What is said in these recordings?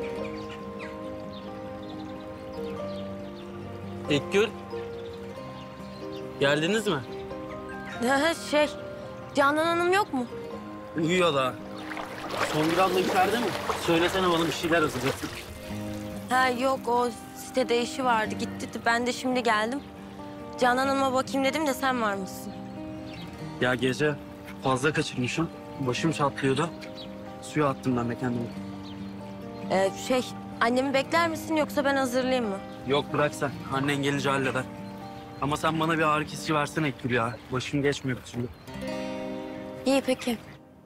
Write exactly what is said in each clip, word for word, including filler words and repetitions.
İlkgül. Geldiniz mi? Ha, şey, Canan Hanım yok mu? Uyuyor da. Songül abla içeride mi? Söylesene bana bir şeyler hazırlasın. Ha yok, o sitede işi vardı. Gitti. Ben de şimdi geldim. Canan Hanım'a bakayım dedim de sen var mısın? Ya gece fazla kaçırmışım. Başım çatlıyordu. Suya attım ben de kendimi. Ee, şey, annemi bekler misin yoksa ben hazırlayayım mı? Yok bırak sen. Annen gelince halleder. Ama sen bana bir ağrı kesici versene İlkgül ya. Başım geçmiyor bir türlü. İyi peki.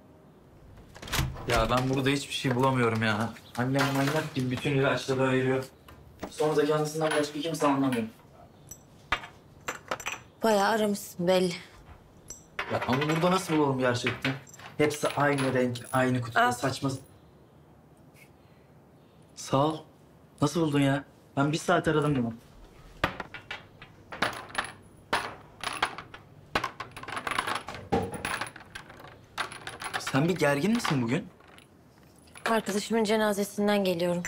Ya ben burada hiçbir şey bulamıyorum ya. Annem manyak gibi bütün ilaçları ayırıyor. Sonra da kendisinden başka kimse anlamıyor. Bayağı aramışsın belli. Ya ama burada nasıl bulalım gerçekten? Hepsi aynı renk, aynı kutuda, Al. saçma. Sağ ol. Nasıl buldun ya? Ben bir saat aradım bunu. Sen bir gergin misin bugün? Arkadaşımın cenazesinden geliyorum.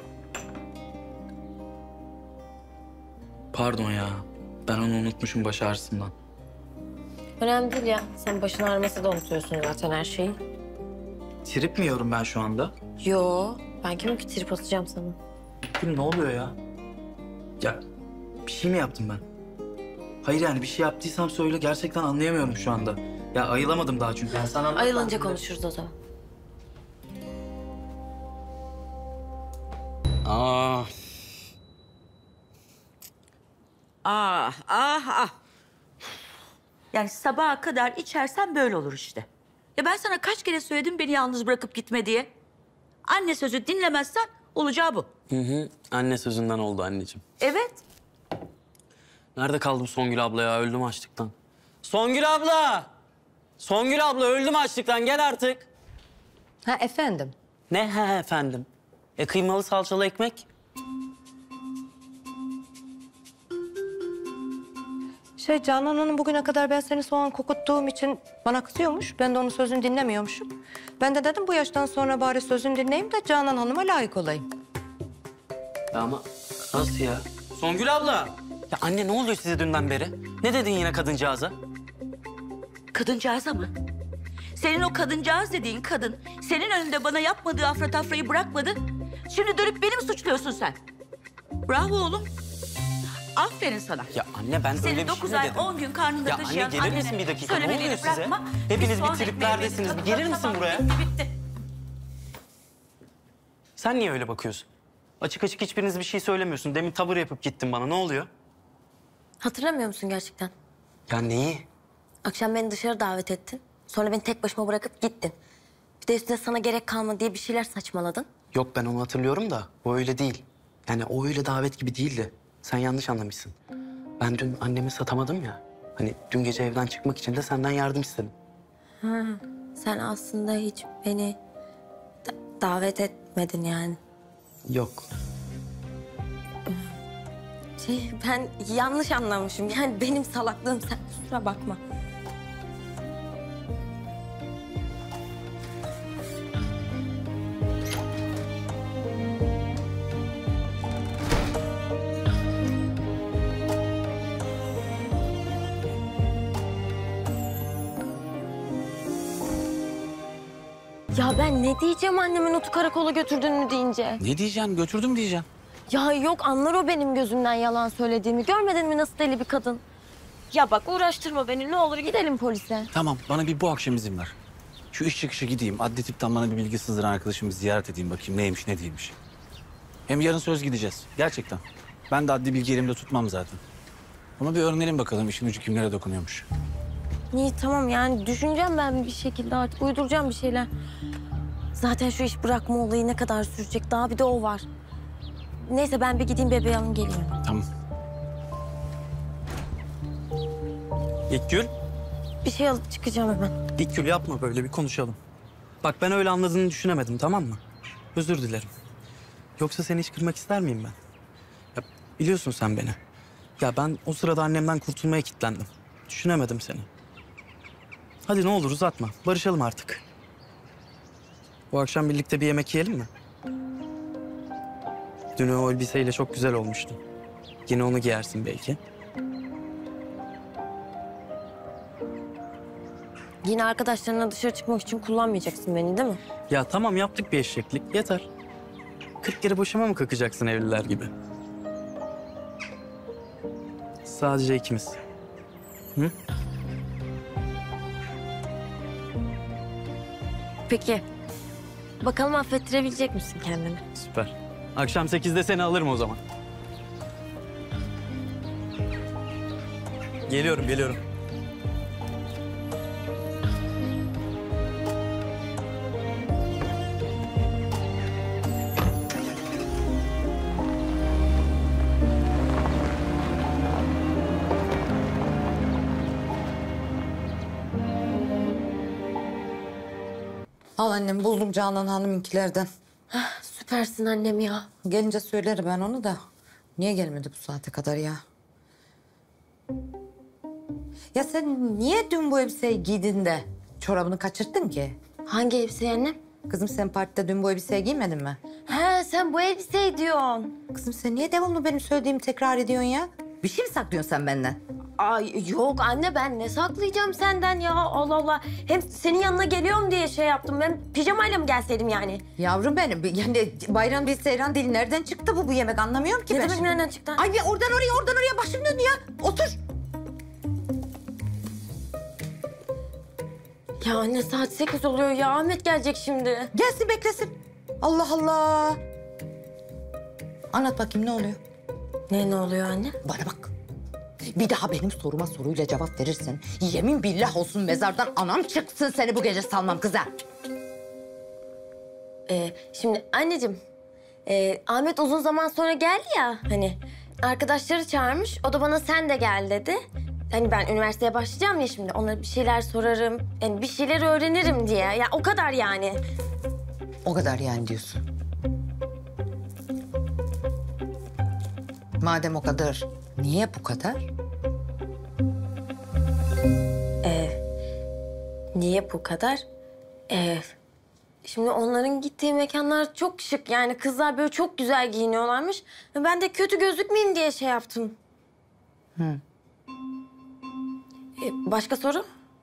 Pardon ya. Ben onu unutmuşum baş ağrısından. Önemli değil ya. Sen başın ağrımasa da unutuyorsun zaten her şeyi. Trip mi yiyorum ben şu anda? Yo, ben kimim ki trip atacağım sana? Gül ne oluyor ya? Ya bir şey mi yaptım ben? Hayır yani bir şey yaptıysam söyle, gerçekten anlayamıyorum şu anda. Ya ayılamadım daha çünkü. Yani sana Ayılınca konuşuruz o zaman. Aa. Ah, ah, ah. Yani sabaha kadar içersen böyle olur işte. Ya ben sana kaç kere söyledim beni yalnız bırakıp gitme diye. Anne sözü dinlemezsen olacağı bu. Hı hı. Anne sözünden oldu anneciğim. Evet. Nerede kaldım Songül abla ya? Öldüm açlıktan. Songül abla! Songül abla öldüm açlıktan. Gel artık. Ha efendim? Ne he he efendim? E kıymalı salçalı ekmek? Şey Canan Hanım bugüne kadar ben seni soğan kokuttuğum için bana kızıyormuş. Ben de onun sözünü dinlemiyormuşum. Ben de dedim bu yaştan sonra bari sözünü dinleyeyim de Canan Hanım'a layık olayım. Ya ama nasıl ya? Songül abla! Ya anne ne oluyor size dünden beri? Ne dedin yine kadıncağıza? Kadıncağıza mı? Senin o kadıncağız dediğin kadın senin önünde bana yapmadığı afra tafrayı bırakmadı. Şimdi dönüp beni mi suçluyorsun sen? Bravo oğlum. Aferin sana. Ya anne ben Seni öyle bir dokuz şey mi ay, dedim? on gün karnında Ya taşıyan anne gelir misin annene bir dakika? Ne söylemediğini oluyor size? bırakma. Hepiniz Biz bir soğan triplerdesiniz. ekmeği Bir gelir yedik. misin Tamam, buraya? bitti, bitti. Sen niye öyle bakıyorsun? Açık açık hiçbiriniz bir şey söylemiyorsun. Demin tavır yapıp gittin bana. Ne oluyor? Hatırlamıyor musun gerçekten? Ya neyi? Akşam beni dışarı davet ettin. Sonra beni tek başıma bırakıp gittin. Bir de üstüne sana gerek kalmadı diye bir şeyler saçmaladın. Yok ben onu hatırlıyorum da o öyle değil. Yani o öyle davet gibi değildi. Sen yanlış anlamışsın. Ben dün annemi satamadım ya. Hani dün gece evden çıkmak için de senden yardım istedim. Ha, sen aslında hiç beni da- davet etmedin yani. Yok. Şey, ben yanlış anlamışım. Yani benim salaklığım, sen kusura bakma. Ya ben ne diyeceğim annemin Utku karakola götürdüğünü deyince? Ne diyeceksin? Götürdüm diyeceksin. Ya yok, anlar o benim gözümden yalan söylediğimi. Görmedin mi nasıl deli bir kadın? Ya bak uğraştırma beni, ne olur gidelim polise. Tamam, bana bir bu akşam izin ver. Şu iş çıkışı gideyim. Adli tıptan bana bir bilgi sızdıran arkadaşımı ziyaret edeyim. Bakayım neymiş, ne değilmiş. Hem yarın söz gideceğiz. Gerçekten. Ben de adli bilgi elimde tutmam zaten. Ama bir öğrenelim bakalım işin ucu kimlere dokunuyormuş. İyi tamam, yani düşüneceğim ben bir şekilde, artık uyduracağım bir şeyler. Zaten şu iş bırakma olayı ne kadar sürecek, daha bir de o var. Neyse ben bir gideyim bebeği alayım geliyorum. Tamam. İlkgül, Bir şey alıp çıkacağım hemen. İlkgül yapma böyle, bir konuşalım. Bak ben öyle anladığını düşünemedim, tamam mı? Özür dilerim. Yoksa seni hiç kırmak ister miyim ben? Ya biliyorsun sen beni. Ya ben o sırada annemden kurtulmaya kilitlendim. Düşünemedim seni. Hadi ne olur uzatma, barışalım artık. Bu akşam birlikte bir yemek yiyelim mi? Dün o elbiseyle çok güzel olmuştu. Yine onu giyersin belki. Yine arkadaşlarına dışarı çıkmak için kullanmayacaksın beni değil mi? Ya tamam yaptık bir eşeklik yeter. Kırk kere başıma mı kakacaksın evliler gibi? Sadece ikimiz. Hı? Peki. Bakalım affettirebilecek misin kendini? Süper. Akşam sekizde seni alırım o zaman. Geliyorum, geliyorum. Al annem buldum Canan Hanım'ınkilerden. Süpersin annem ya. Gelince söylerim ben onu da. Niye gelmedi bu saate kadar ya? Ya sen niye dün bu elbiseyi giydin de çorabını kaçırttın ki? Hangi elbise annem? Kızım sen partide dün bu elbiseyi giymedin mi? He sen bu elbiseyi diyorsun. Kızım sen niye devamlı benim söylediğimi tekrar ediyorsun ya? Bir şey mi saklıyorsun sen benden? Ay yok anne ben ne saklayacağım senden ya Allah Allah. Hem senin yanına geliyorum diye şey yaptım. Ben pijamayla mı gelseydim yani? Yavrum benim yani bayram bir seyran değil. Nereden çıktı bu bu yemek anlamıyorum ki Ne ben demek şimdi. nereden çıktı? Ay bir oradan oraya oradan oraya başım döndü ya. Otur. Ya anne saat sekiz oluyor ya. Ahmet gelecek şimdi. Gelsin beklesin. Allah Allah. Anlat bakayım ne oluyor? Ne ne oluyor anne? Bana bak. Bir daha benim soruma soruyla cevap verirsen yemin billah olsun mezardan anam çıksın seni bu gece salmam kıza. Ee, şimdi anneciğim, e, Ahmet uzun zaman sonra geldi ya hani arkadaşları çağırmış. O da bana sen de gel dedi. Hani ben üniversiteye başlayacağım ya şimdi onlara bir şeyler sorarım. Yani bir şeyler öğrenirim diye. Ya o kadar yani. O kadar yani diyorsun. Madem o kadar, niye bu kadar? Ee, niye bu kadar? Ee, şimdi onların gittiği mekanlar çok şık. Yani kızlar böyle çok güzel giyiniyorlarmış. Ben de kötü gözükmeyeyim diye şey yaptım. Hı. Ee, başka soru?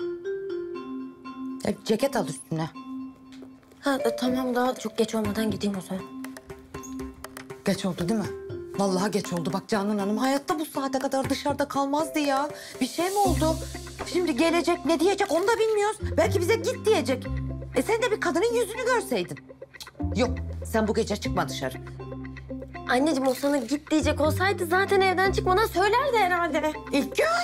E, ceket al üstüne. Ha e, tamam daha çok geç olmadan gideyim o zaman. Geç oldu değil mi? Vallahi geç oldu. Bak Canan Hanım hayatta bu saate kadar dışarıda kalmazdı ya. Bir şey mi oldu? Şimdi gelecek ne diyecek onu da bilmiyoruz. Belki bize git diyecek. E sen de bir kadının yüzünü görseydin. Cık, yok sen bu gece çıkma dışarı. Anneciğim o sana git diyecek olsaydı zaten evden çıkmadan söylerdi herhalde. İlk gün.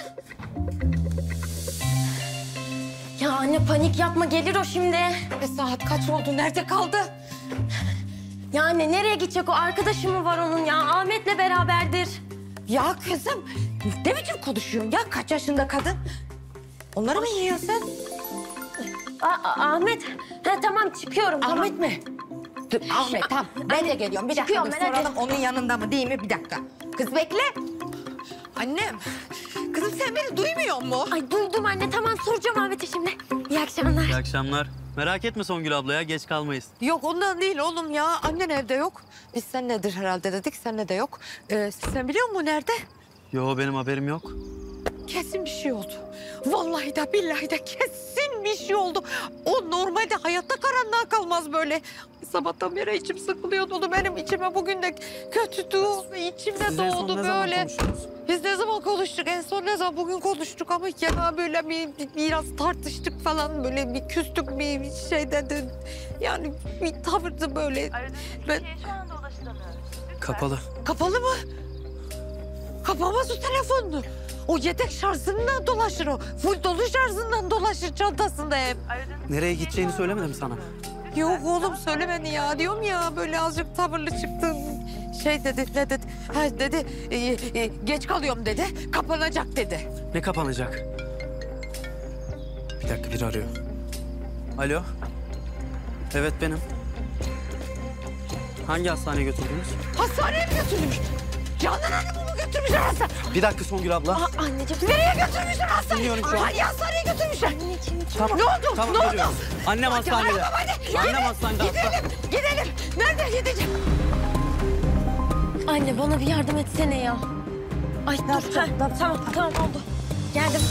Ya anne panik yapma gelir o şimdi. E saat kaç oldu? Nerede kaldı? Ya anne nereye gidecek o arkadaşı mı var onun ya? Ahmet'le beraberdir. Ya kızım ne biçim konuşuyorsun ya? Kaç yaşında kadın? Onları mı yiyorsun sen? A- A- Ahmet. Ha, tamam çıkıyorum. tamam. Ahmet mi? Dur, Ahmet tamam. Ben de geliyorum. Bir dakika Çıkıyorum, dur, merak soralım onun yanında mı değil mi? Bir dakika. Kız bekle. Annem. Kızım sen beni duymuyor mu? Ay duydum anne tamam soracağım Ahmet'e şimdi. İyi akşamlar. İyi akşamlar. Merak etme Songül abla ya geç kalmayız. Yok ondan değil oğlum ya. Annen evde yok. Biz sen nedir herhalde dedik. Seninle de yok. Ee, sen biliyor musun nerede? Yo benim haberim yok. Kesin bir şey oldu. Vallahi de billahi de kesin bir şey oldu. O normalde hayatta karanlığa kalmaz böyle. Sabahtan beri içim sıkılıyor dolu. Benim içime bugün de kötü doğdu. İçimde Siz en son doğdu ne zaman böyle. konuştunuz? Biz ne zaman konuştuk? En son ne zaman? Bugün konuştuk ama ya böyle bir, bir- biraz tartıştık falan. Böyle bir küstük bir şey dedi. Yani bir tavırdı böyle. Ben... Kapalı. Kapalı mı? Kapamaz o telefonunu. O yedek şarjından dolaşır o. Full dolu şarjından dolaşır çantasında hep. Nereye gideceğini söylemedim sana. Yok oğlum söylemedi ya. Diyorum ya böyle azıcık tavırlı çıktın. Şey dedi, ne dedi? Ha dedi, e, e, geç kalıyorum dedi. Kapanacak dedi. Ne kapanacak? Bir dakika biri arıyor. Alo. Evet benim. Hangi hastaneye götürdünüz? Hastaneye mi götürmüş? Canan Hanım'ı mı götürmüşler hastaneye? Bir dakika Songül abla. Aa, anneciğim. Nereye götürmüşler hastaneye? Bilmiyorum şu an. Hangi hastaneye götürmüşler? Anneciğim. Tamam. Ne oldu? Tamam, ne oldu? geliyorum. Annem Hadi, hastanede. hadi, hadi. Annem Hadi. hastanede. hasta. Gidelim, gidelim. Nerede gideceğim? Anne bana bir yardım etsene ya. Ay dur. Ha, tamam tamam oldu. Geldim.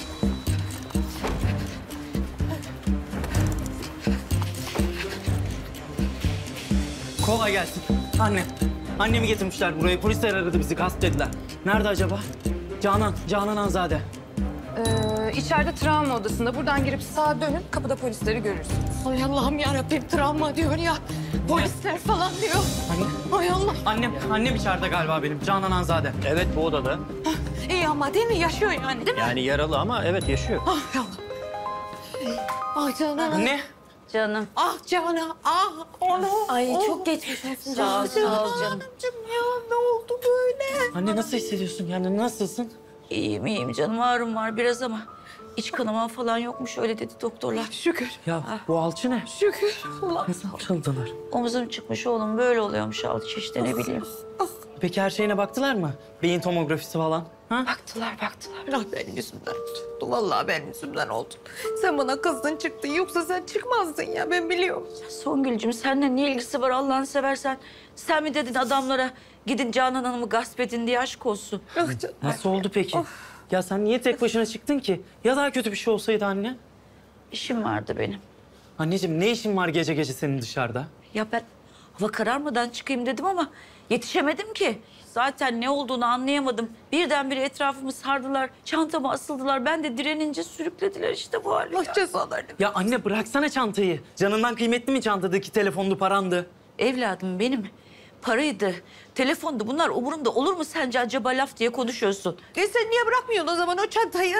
Kolay gelsin. Anne. Annemi getirmişler buraya. Polisler aradı bizi. Gasp dediler. Nerede acaba? Canan. Canan Anzade. Ee, içeride travma odasında. Buradan girip sağa dönün. Kapıda polisleri görürsünüz. Ay Allah'ım yarabbim travma diyor ya. Polisler falan diyor. Anne. Ay Allah. Annem, annem içeride galiba benim. Canan Anzade. Evet bu odada. İyi ama değil mi? Yaşıyor yani değil mi? Yani yaralı ama evet yaşıyor. Ah Allah. Ay Canan. Anne. Canım. Ah Canan. Ah onu. Ay çok geçmiş olsun Sağ ol, canım. sağ ol canım. Canım ya ne oldu böyle? Anne nasıl hissediyorsun? Yani nasılsın? İyiyim iyiyim canım, ağrım var biraz ama iç kanama falan yokmuş öyle dedi doktorlar. Şükür. Ya bu alçı ne? Şükür. Allah. Nasıl alçaldılar? Omuzum çıkmış oğlum, böyle oluyormuş alçı işte, ne bileyim. Peki her şeyine baktılar mı? Beyin tomografisi falan. Ha? Baktılar baktılar. Ah benim yüzümden oldu. Vallahi benim yüzümden oldu. Sen bana kızdın çıktın. Yoksa sen çıkmazdın ya ben biliyorum. Songül'cüm seninle ne ilgisi var Allah'ını seversen? Sen mi dedin adamlara gidin Canan Hanım'ı gasp edin diye, aşk olsun? Ah canım. Nasıl oldu peki? Ya sen niye tek başına çıktın ki? Ya daha kötü bir şey olsaydı anne? İşim vardı benim. Anneciğim ne işin var gece gece senin dışarıda? Ya ben hava kararmadan çıkayım dedim ama yetişemedim ki. Zaten ne olduğunu anlayamadım. Birdenbire etrafımı sardılar, çantama asıldılar. Ben de direnince sürüklediler işte bu hale. Allah cezalarını. Ya anne bıraksana çantayı. Canından kıymetli mi çantadaki telefonlu parandı? Evladım benim paraydı, telefondu. Bunlar umurumda olur mu sence, acaba laf diye konuşuyorsun? E sen niye bırakmıyorsun o zaman o çantayı?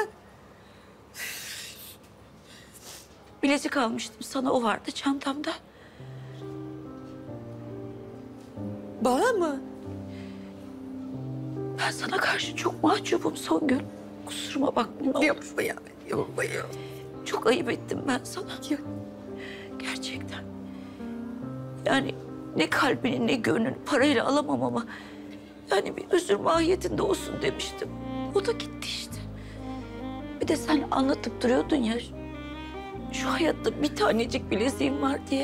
Bilezik almıştım sana, o vardı çantamda. Bana mı? Ben sana karşı çok mahcubum Songül. Kusuruma bakma ne olur. Yapma ya. Yapma ya. Çok ayıp ettim ben sana. Gerçekten. Yani ne kalbini ne gönlünü parayla alamam ama... yani bir özür mahiyetinde olsun demiştim. O da gitti işte. Bir de sen anlatıp duruyordun ya... şu hayatta bir tanecik bileziğim var diye.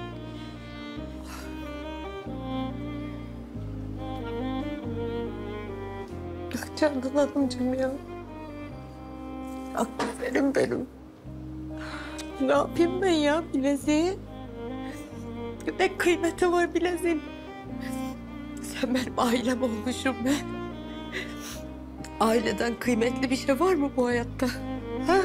Ah Canan Hanımcığım ya. Ah benim benim. Ne yapayım ben ya bileziği? Ne kıymeti var bileziğin? Sen benim ailem olmuşum ben. Aileden kıymetli bir şey var mı bu hayatta? Ha?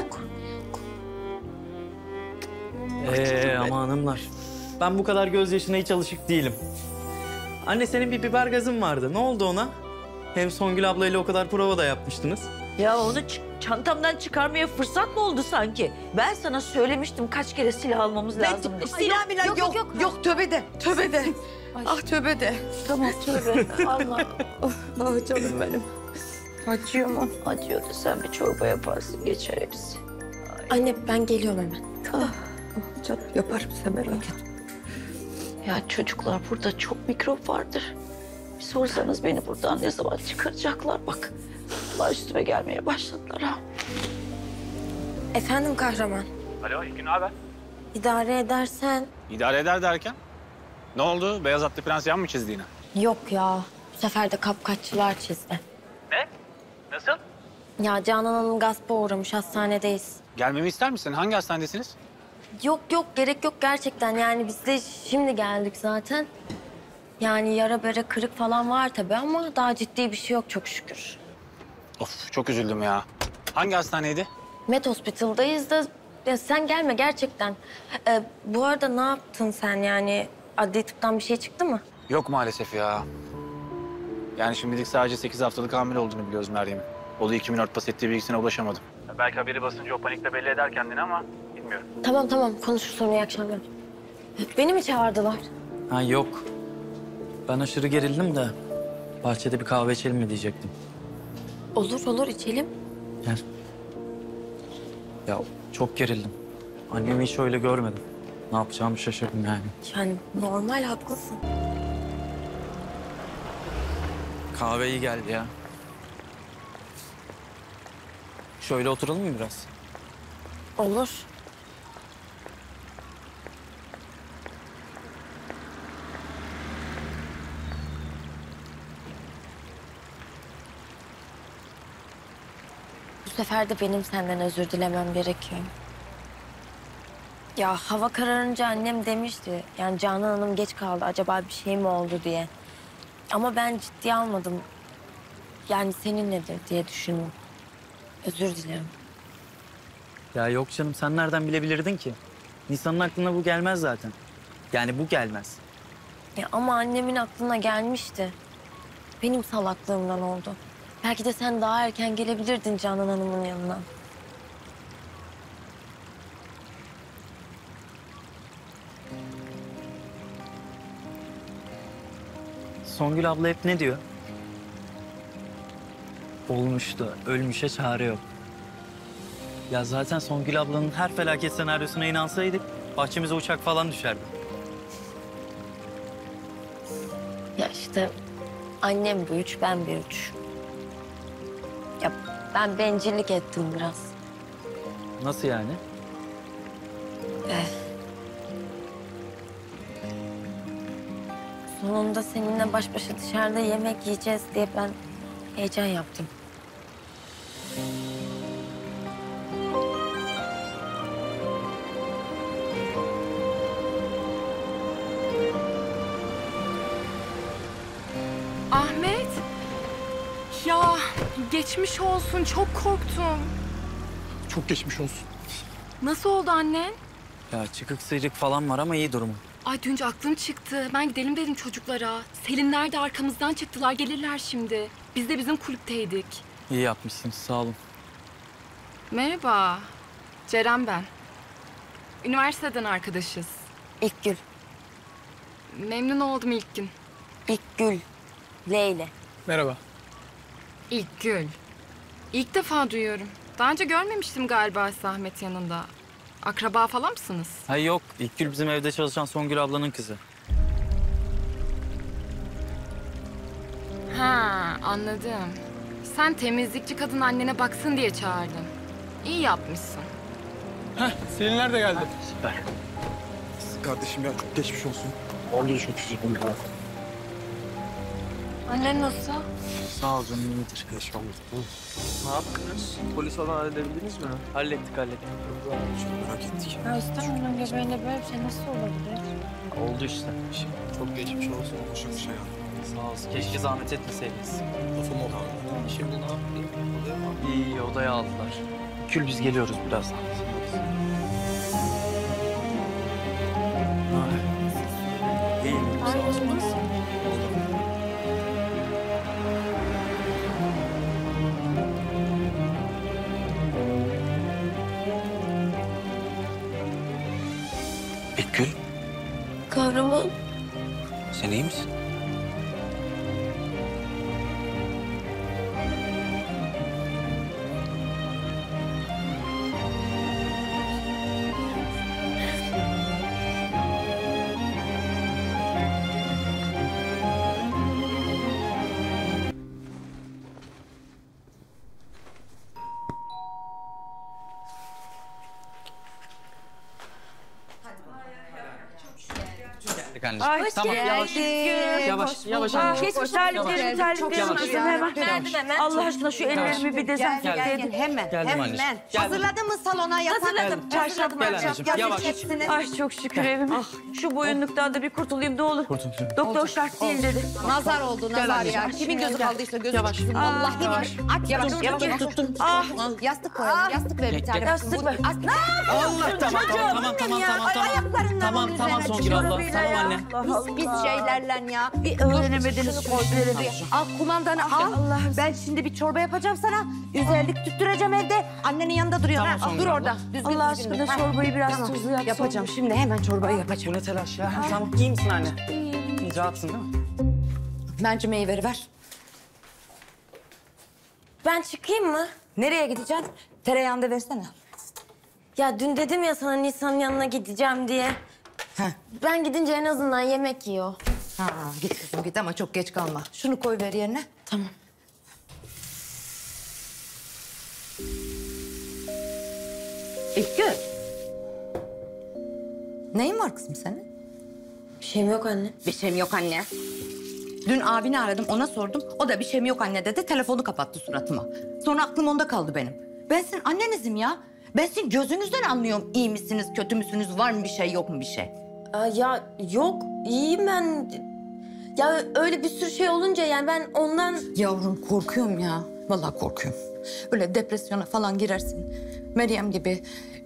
Ee ama hanımlar. Ben bu kadar gözyaşına hiç alışık değilim. Anne senin bir biber gazın vardı. Ne oldu ona? Hem Songül ablayla o kadar prova da yapmıştınız. Ya onu ç- çantamdan çıkarmaya fırsat mı oldu sanki? Ben sana söylemiştim kaç kere silah almamız lazım diye. Silah milah yok, yok, yok. Yok tövbe de, tövbe de. Ah tövbe de. Tamam tövbe. Allah. Ah canım benim. Acıyor mu? Acıyordu, sen bir çorba yaparsın geçer hepsi. Anne ben geliyorum hemen. Ah canım yaparım sen merak etme. Ya çocuklar burada çok mikrop vardır. Bir sorsanız beni buradan ne zaman çıkaracaklar bak. Allah üstüme gelmeye başladılar ha. Efendim kahraman. Alo İlgün, ne haber? İdare edersen. İdare eder derken? Ne oldu? Beyaz atlı prens yan mı çizdi yine? Yok ya. Bu sefer de kapkaççılar çizdi. Ne? Nasıl? Ya Canan Hanım gaspa uğramış, hastanedeyiz. Gelmemi ister misin? Hangi hastanedesiniz? Yok yok gerek yok gerçekten, yani biz de şimdi geldik zaten. Yani yara bere kırık falan var tabii ama daha ciddi bir şey yok çok şükür. Of çok üzüldüm ya. Hangi hastaneydi? Met Hospital'dayız da ya sen gelme gerçekten. Ee, bu arada ne yaptın sen, yani adli tıptan bir şey çıktı mı? Yok maalesef ya. Yani şimdilik sadece sekiz haftalık hamile olduğunu biliyoruz Meryem'in. O da kimin örtbas ettiği bilgisine ulaşamadım. Belki haberi basınca o panikle belli eder kendini ama bilmiyorum. Tamam tamam konuşuruz sonra, iyi akşamlar. Beni mi çağırdılar? Ha yok. Ben aşırı gerildim de bahçede bir kahve içelim mi diyecektim. Olur olur içelim. Gel. Ya çok gerildim. Annemi hiç öyle görmedim. Ne yapacağımı şaşırdım yani. Yani normal haklısın. Kahve iyi geldi ya. Şöyle oturalım mı biraz? Olur. sefer de benim senden özür dilemem gerekiyor. Ya hava kararınca annem demişti. Yani Canan Hanım geç kaldı. Acaba bir şey mi oldu diye. Ama ben ciddiye almadım. Yani seninledir diye düşündüm. Özür dilerim. Ya yok canım, sen nereden bilebilirdin ki? Nisan'ın aklına bu gelmez zaten. Yani bu gelmez. Ya ama annemin aklına gelmişti. Benim salaklığımdan oldu. Belki de sen daha erken gelebilirdin Canan Hanım'ın yanına. Songül abla hep ne diyor? Olmuştu, ölmüşe çare yok. Ya zaten Songül ablanın her felaket senaryosuna inansaydık bahçemize uçak falan düşerdi. Ya işte annem bir uç, ben bir uç. Ya ben bencillik ettim biraz. Nasıl yani? Sonunda seninle baş başa dışarıda yemek yiyeceğiz diye ben heyecan yaptım. Ahmet. Ya geçmiş olsun. Çok korktum. Çok geçmiş olsun. Nasıl oldu annen? Ya çıkık sıyrık falan var ama iyi durumu. Ay dün önce aklım çıktı. Ben gidelim dedim çocuklara. Selinler de arkamızdan çıktılar. Gelirler şimdi. Biz de bizim kulüpteydik. İyi yapmışsınız, sağ olun. Merhaba. Ceren ben. Üniversiteden arkadaşız. İlk gül, Memnun oldum ilk gün. ilk gül. Leyle. Merhaba. İlk Gül. İlk defa duyuyorum. Daha önce görmemiştim galiba Ahmet yanında. Akraba falan mısınız? Ha yok, İlkgül bizim evde çalışan Songül ablanın kızı. Ha, anladım. Sen temizlikçi kadın annene baksın diye çağırdın. İyi yapmışsın. Selinler de geldi. Süper. Kardeşim ya çok geçmiş olsun. Annen nasıl? Sağ ol canım, iyidir. Geçmiş olsun. Ne yaptınız? Polis falan halledebildiniz mi? Hallettik, hallettik. Merak ettik. Ya İstanbul'un göbeğinde böyle bir şey nasıl olabilir? Oldu işte. Çok geçmiş olsun. Başka bir şey ya. Sağ olsun. Keşke zahmet etmeseydiniz. Lafım oldu. Şimdi ne yapayım? Oluyor mu? İyi, iyi odaya aldılar. Kül biz geliyoruz birazdan. Ay. İyiyim. Sağ olsun. İlkgül, Kahraman. sen iyi misin? Geldik anneciğim. Hoş Tamam, yavaş. Yavaş, yavaş Aa, anneciğim. geçmiş terliklerim, terliklerim yavaş. kızım hemen. Verdim hemen. Allah aşkına şu ellerimi bir dezenfekte edin. Hemen, Geldim hemen. anneciğim. Geldim. Hazırladın mı salona yatak? Hazırladım. Çarşaf, Gel marşaf, anneciğim, yazın yavaş. hepsini. Ay çok şükür evim. Şu boyunluktan da bir kurtulayım ne olur. Kurtul. Doktor şart değil dedi. Nazar oldu, nazar ya. Kimin gözü kaldıysa gözü çıksın. Vallahi yavaş. Aç, yavaş, yavaş, yavaş. Tuttum. Ah. Yastık koyalım, yastık ver bir tane. Yastık ver. Allah, tamam, tamam, tamam, tamam, tamam, tamam. Ayaklarından Tamam, onun tamam üzerine Songül abla. çıkıyor Tamam anne. Pis pis şeylerle ya. Bir öğrenemediniz Şunu koy, sözleri. bir- Al kumandanı al. Ben şimdi bir çorba yapacağım sana. Üzerlik tüttüreceğim evde. Annenin yanında duruyor. Tamam, ha. Songül Dur abla. orada. Düzgün Allah düzgün aşkına dur. Ha. çorbayı biraz Tamam. tuzlu yap. Yapacağım şimdi hemen çorbayı yapacağım. Bu ne telaş ya? Tamam, iyi misin anne? İyi, rahatsın değil mi? Mercimeği veriver. Ben çıkayım mı? Nereye gideceksin? Tereyağını da versene. Ya dün dedim ya sana Nisan'ın yanına gideceğim diye. Ha. Ben gidince en azından yemek yiyor. Ha, git kızım git ama çok geç kalma. Şunu koy ver yerine. Tamam. İlkgül. Neyin var kızım senin? Bir şeyim yok anne. Bir şeyim yok anne. Dün abini aradım ona sordum. O da bir şeyim yok anne dedi. Telefonu kapattı suratıma. Sonra aklım onda kaldı benim. Ben sizin annenizim ya. Ben sizin gözünüzden anlıyorum iyi misiniz, kötü müsünüz, var mı bir şey, yok mu bir şey? Aa, ya yok, iyiyim ben. Ya öyle bir sürü şey olunca yani ben ondan... Yavrum korkuyorum ya. Vallahi korkuyorum. Öyle depresyona falan girersin. Meryem gibi.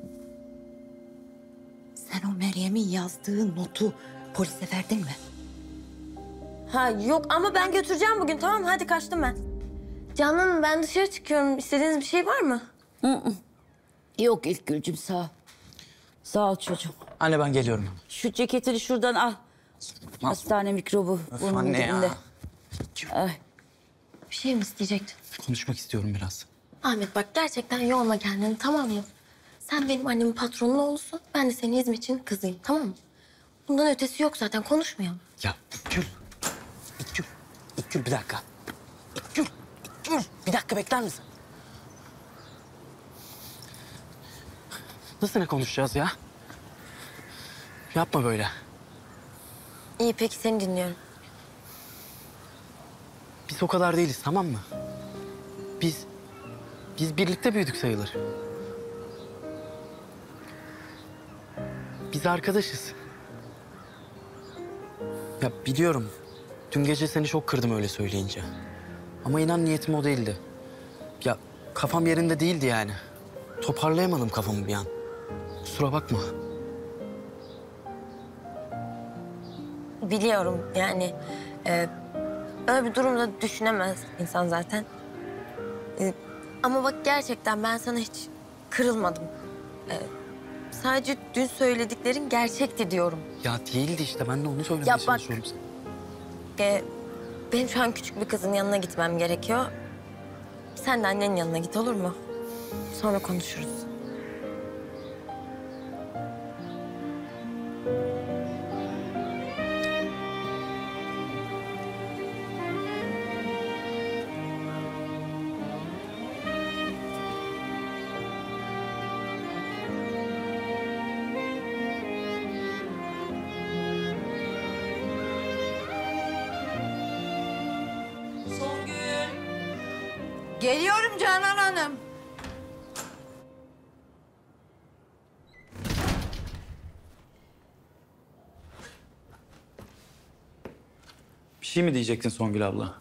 Sen o Meryem'in yazdığı notu polise verdin mi? Ha yok ama ben götüreceğim bugün, tamam mı? Hadi kaçtım ben. Canan Hanım, ben dışarı çıkıyorum. İstediğiniz bir şey var mı? Yok İlkgül'cüm, sağ ol. Sağ ol çocuğum. Anne ben geliyorum. Şu ceketini şuradan al. Hastane mikrobu. Öf burnunun anne ya. dibinde. Ay. Bir şey mi isteyecektin? Konuşmak istiyorum biraz. Ahmet bak, gerçekten yorma kendini, tamam mı? Sen benim annemin patronun oğlusun. Ben de senin hizmetçinin kızıyım, tamam mı? Bundan ötesi yok zaten, konuşmayalım. Ya İlkgül. İlkgül. İlkgül bir dakika. İlkgül. İlkgül. Bir dakika bekler misin? Nasıl ne konuşacağız ya? Yapma böyle. İyi, peki seni dinliyorum. Biz o kadar değiliz, tamam mı? Biz... Biz birlikte büyüdük sayılır. Biz arkadaşız. Ya biliyorum. Dün gece seni çok kırdım öyle söyleyince. Ama inan niyetim o değildi. Ya kafam yerinde değildi yani. Toparlayamadım kafamı bir an. Kusura bakma. Biliyorum yani e, öyle bir durumda düşünemez insan zaten. E, ama bak gerçekten ben sana hiç kırılmadım. E, sadece dün söylediklerin gerçekti diyorum. Ya değildi işte, ben de onu söylemeye Ya bak- çalışıyorum sana. E, benim şu an küçük bir kızın yanına gitmem gerekiyor. Sen de annenin yanına git, olur mu? Sonra konuşuruz. Geliyorum Canan Hanım. Bir şey mi diyecektin Songül abla?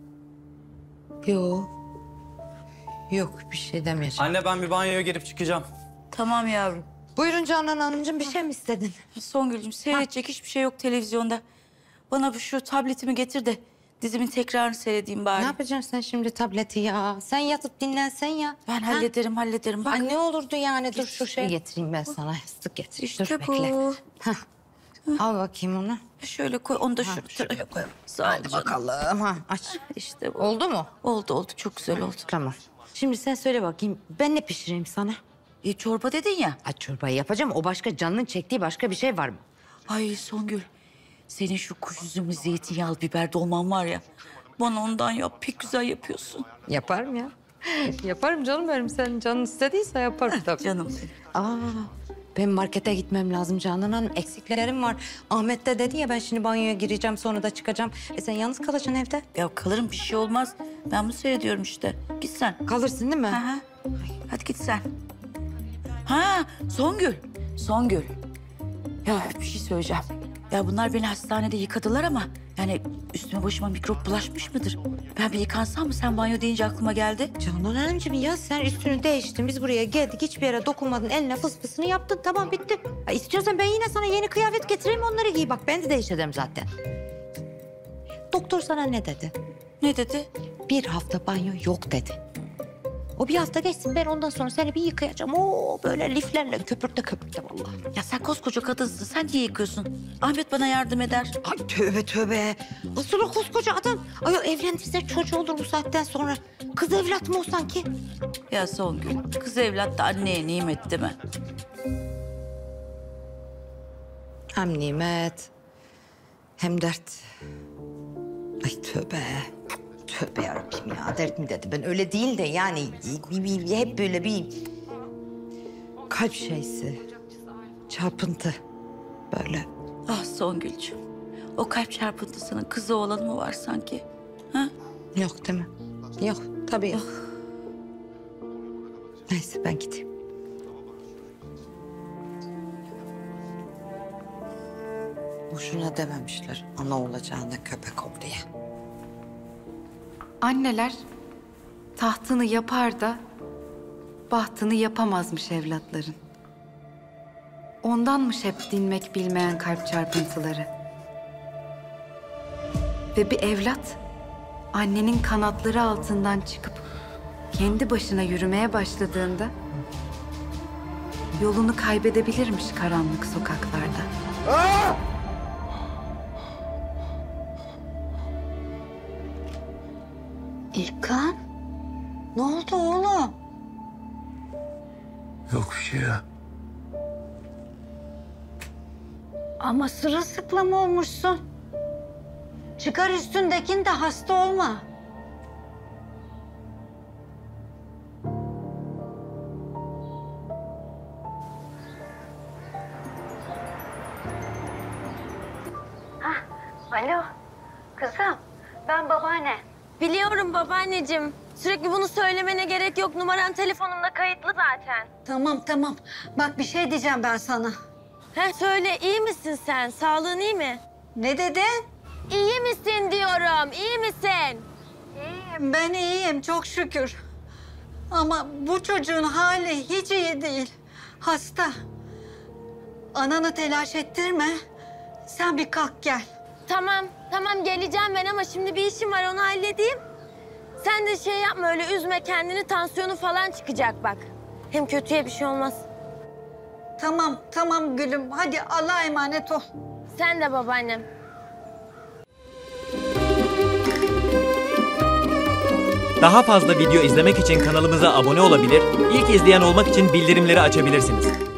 Yok. Yok, bir şey demeyeceğim. Anne ben bir banyoya girip çıkacağım. Tamam yavrum. Buyurun Canan Hanımcığım, bir şey mi istedin? Songül'cüm, seyredecek hiçbir şey yok televizyonda. Bana bu şu tabletimi getir de dizimin tekrarını seyredeyim bari. Ne yapacaksın sen şimdi tableti ya? Sen yatıp dinlensen ya. Ben Ha? hallederim, hallederim. Bak. Ay ne olurdu yani, dur şu şey. Getireyim ben sana, yastık getir. İşte dur, bu. bekle. Hah. Al bakayım onu. Şöyle koy, onu da şu şuraya koy. Sağ ol Hadi canım. bakalım. Ha, aç. İşte bu. Oldu mu? Oldu, oldu. Çok güzel oldu. Tamam. Şimdi sen söyle bakayım, ben ne pişireyim sana? E, çorba dedin ya. Ha, çorbayı yapacağım. O başka, canının çektiği başka bir şey var mı? Ay Songül, senin şu kuş üzümlü zeytinyağlı biber dolman var ya. Bana ondan yap, pek güzel yapıyorsun. Yaparım ya. Yaparım canım benim. Sen canın istediyse yaparım tabii. Canım. Aa, ben markete gitmem lazım Canan Hanım. Eksiklerim var. Ahmet de dedi ya, ben şimdi banyoya gireceğim sonra da çıkacağım. E sen yalnız kalacaksın evde. Ya kalırım, bir şey olmaz. Ben bunu seyrediyorum işte. Git sen. Kalırsın değil mi? Ha, ha. Hadi git sen. Ha, Songül. Songül. Ya bir şey söyleyeceğim. Ya bunlar beni hastanede yıkadılar ama... yani üstüme başıma mikrop bulaşmış mıdır? Ben bir yıkansam mı? Sen banyo deyince aklıma geldi. Canan Hanımcığım ya, sen üstünü değiştin. Biz buraya geldik, hiçbir yere dokunmadın. Eline fıs fısını yaptın, tamam bitti. Ya istiyorsan ben yine sana yeni kıyafet getireyim, onları giy. Bak ben de değişeceğim zaten. Doktor sana ne dedi? Ne dedi? Bir hafta banyo yok dedi. O bir hafta geçsin, ben ondan sonra seni bir yıkayacağım. Oo böyle liflerle köpürte köpürte vallahi. Ya sen koskoca kadınsın. Sen niye yıkıyorsun? Ahmet bana yardım eder. Ay tövbe tövbe. Asıl o koskoca adam. Ay o evlendirse çocuğu olur bu saatten sonra. Kız evlat mı o sanki? Ya Songül, kız evlat da anneye nimet değil mi? Hem nimet hem dert. Ay tövbe. Tövbe yarabbim ya, dert mi dedi? Ben öyle değil de yani bir, bir, bir- hep böyle bir kalp şeysi, çarpıntı böyle. Ah Songül'cüğüm. O kalp çarpıntısının kızı olanı mı var sanki? Ha? Yok değil mi? Yok tabii yok. Neyse ben gideyim. Boşuna dememişler ana olacağına köpek ol diye. Anneler tahtını yapar da bahtını yapamazmış evlatların. Ondanmış hep dinmek bilmeyen kalp çarpıntıları. Ve bir evlat annenin kanatları altından çıkıp kendi başına yürümeye başladığında yolunu kaybedebilirmiş karanlık sokaklarda. İlkan, ne oldu oğlum? Yok bir şey ya. Ama sırılsıklam olmuşsun. Çıkar üstündekini de hasta olma. Alo, kızım. Ben babaanne. Biliyorum babaanneciğim. Sürekli bunu söylemene gerek yok. Numaran telefonumda kayıtlı zaten. Tamam tamam. Bak bir şey diyeceğim ben sana. Heh, söyle, iyi misin sen? Sağlığın iyi mi? Ne dedin? İyi misin diyorum, iyi misin? İyiyim, ben iyiyim çok şükür. Ama bu çocuğun hali hiç iyi değil. Hasta. Ananı telaş ettirme. Sen bir kalk gel. Tamam, tamam geleceğim ben ama şimdi bir işim var, onu halledeyim. Sen de şey yapma, öyle üzme kendini, tansiyonu falan çıkacak bak. Hem kötüye bir şey olmaz. Tamam, tamam gülüm. Hadi Allah'a emanet ol. Sen de babaannem. Daha fazla video izlemek için kanalımıza abone olabilir, ilk izleyen olmak için bildirimleri açabilirsiniz.